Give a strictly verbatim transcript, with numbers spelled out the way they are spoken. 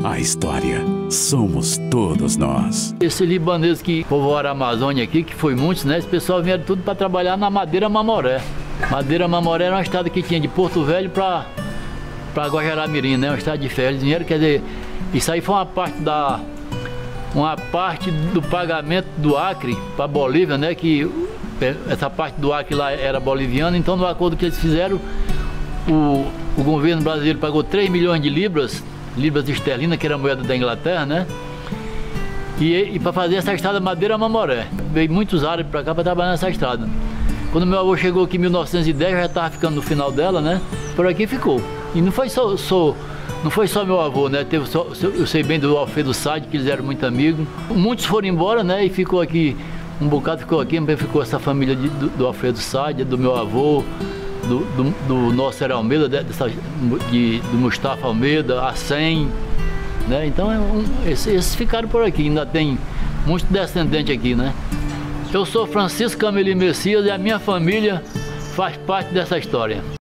A história somos todos nós. Esse libanês que povoaram a Amazônia aqui, que foi muitos, né? Esse pessoal vieram tudo para trabalhar na Madeira Mamoré. Madeira Mamoré era uma estrada que tinha de Porto Velho para para Guajará-Mirim, né? Uma estrada de ferro. Dinheiro, quer dizer, isso aí foi uma parte da uma parte do pagamento do Acre para Bolívia, né? Que essa parte do Acre lá era boliviana, então no acordo que eles fizeram, o, o governo brasileiro pagou três milhões de libras, libras esterlinas, que era a moeda da Inglaterra, né? E, e para fazer essa estrada Madeira Mamoré. Veio muitos árabes para cá para trabalhar nessa estrada. Quando meu avô chegou aqui em mil novecentos e dez, já estava ficando no final dela, né? Por aqui ficou. E não foi só, só, não foi só meu avô, né? Teve só, eu sei bem do Alfredo Sade, que eles eram muito amigos. Muitos foram embora, né? E ficou aqui, um bocado ficou aqui, ficou essa família de, do, do Alfredo Sade, do meu avô, do, do, do Nosso Almeida, dessa, de, do Mustafa Almeida, a Cem, né? Então é um, esses, esses ficaram por aqui, ainda tem muitos descendentes aqui, né? Eu sou Francisco Cameli Messias e a minha família faz parte dessa história.